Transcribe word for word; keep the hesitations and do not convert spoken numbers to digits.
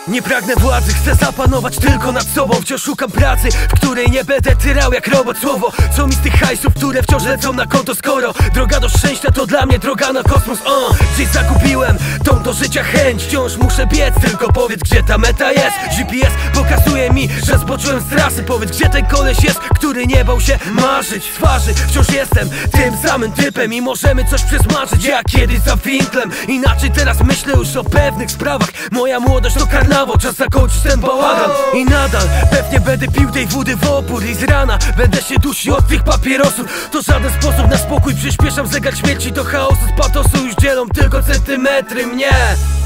Nie pragnę władzy, chcę zapanować tylko nad sobą. Wciąż szukam pracy, w której nie będę tyrał jak robot. Słowo, co mi z tych hajsów, które wciąż lecą na konto. Skoro droga do szczęścia to dla mnie droga na kosmos. O, gdzieś zakupiłem tą do życia chęć. Wciąż muszę biec, tylko powiedz gdzie ta meta jest. G P S pokazuje mi, że zboczyłem z trasy. Powiedz gdzie ten koleś jest, który nie bał się marzyć. W twarzy wciąż jestem tym samym typem i możemy coś przesmażyć jak kiedyś za winklem. Inaczej teraz myślę już o pewnych sprawach. Moja młodość to karnawał, czas zakończyć ten bałagan. I nadal pewnie będę pił tej wody w opór. I z rana będę się dusił od tych papierosów. To żaden sposób na spokój, przyspieszam zegar śmierci do chaosu. Z patosu już dzielą tylko centymetry mnie.